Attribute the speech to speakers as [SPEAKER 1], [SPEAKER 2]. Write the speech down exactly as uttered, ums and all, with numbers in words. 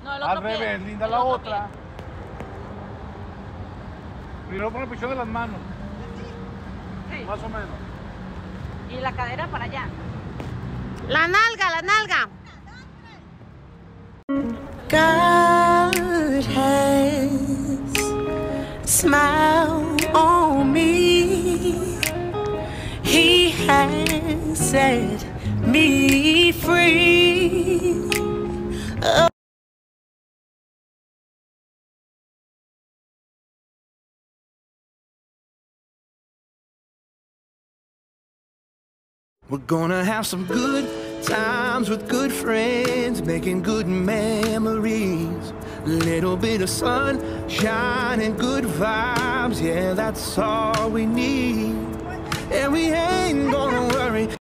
[SPEAKER 1] No, el otro
[SPEAKER 2] Al
[SPEAKER 1] pie.
[SPEAKER 2] revés, linda
[SPEAKER 1] El
[SPEAKER 2] la
[SPEAKER 1] otro
[SPEAKER 2] otra.
[SPEAKER 1] pie.
[SPEAKER 2] Primero pon la posición de las manos.
[SPEAKER 1] Sí.
[SPEAKER 2] Más o menos.
[SPEAKER 1] Y la cadera para allá.
[SPEAKER 3] La nalga, la nalga.
[SPEAKER 4] God has smiled on me. He has set me free. Oh.
[SPEAKER 5] We're gonna have some good times with good friends, making good memories. Little bit of sunshine and good vibes, yeah, that's all we need. And we ain't gonna worry.